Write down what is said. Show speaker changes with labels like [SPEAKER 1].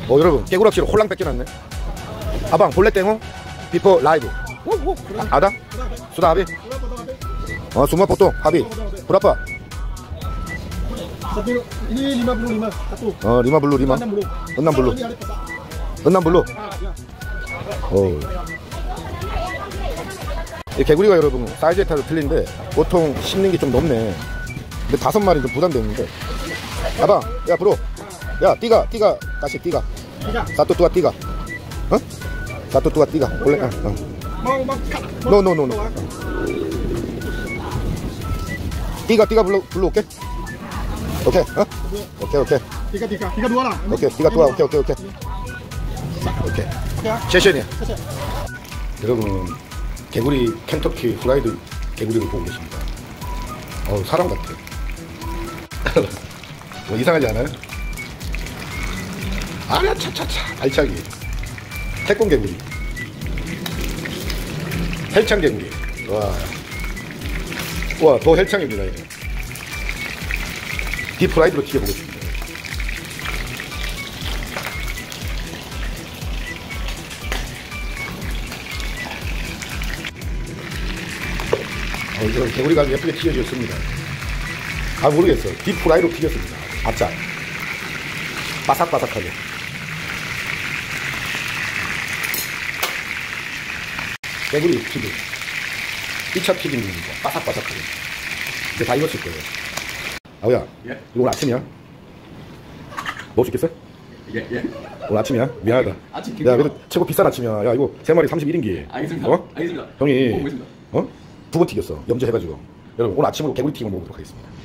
[SPEAKER 1] 여러분 개구락지로 홀랑 뺏겨놨네. 아방 볼레땡어 비포 라이브. Ada? Sudah habis? Oh, semua potong habis. Berapa?
[SPEAKER 2] Satu ini 55 satu.
[SPEAKER 1] Oh, 55. 60. 60. 이 개구리가 여러분 사이즈에 따라 틀린데 보통 씹는 게 좀 높네. 근데 5마리 좀 부담되는데. 아방, 야 브로, 야 띠가 다시 띠가. Satu tua tiga. Hah? Satu tua tiga. Boleh?
[SPEAKER 2] Mau
[SPEAKER 1] No. Tiga belum oke? Oke, oke.
[SPEAKER 2] Tiga dua lah.
[SPEAKER 1] Oke, tiga dua. 오케이. 셰셰니. 여러분 개구리 켄터키 프라이드 개구리를 보고 계십니다. 사람 같아. 뭐 이상하지 않아요? 아야 차차차 알차기. 태권 개구리. 헬창 개구리. 와, 더 헬창입니다. 이거. 딥프라이드로 튀겨보겠습니다. 이런 개구리가 예쁘게 튀겨졌습니다. 모르겠어. 딥프라이로 튀겼습니다. 바짝. 바삭바삭하게. 개구리 튀김. 2차 튀김입니다. 바삭바삭하게. 이제 다 익었을 거예요. 아우야,
[SPEAKER 3] 예?
[SPEAKER 1] 이거 오늘 아침이야? 먹을 수 있겠어?
[SPEAKER 3] 예.
[SPEAKER 1] 오늘 아침이야? 미안하다.
[SPEAKER 3] 아침
[SPEAKER 1] 야, 그래도 최고 비싼 아침이야. 야, 이거 3마리 31인기.
[SPEAKER 3] 알겠습니다. 알겠습니다.
[SPEAKER 1] 형이,
[SPEAKER 3] 먹어보겠습니다.
[SPEAKER 1] 2번 튀겼어. 염제해가지고. 여러분, 오늘 아침으로 개구리 튀김을 먹어보도록 하겠습니다.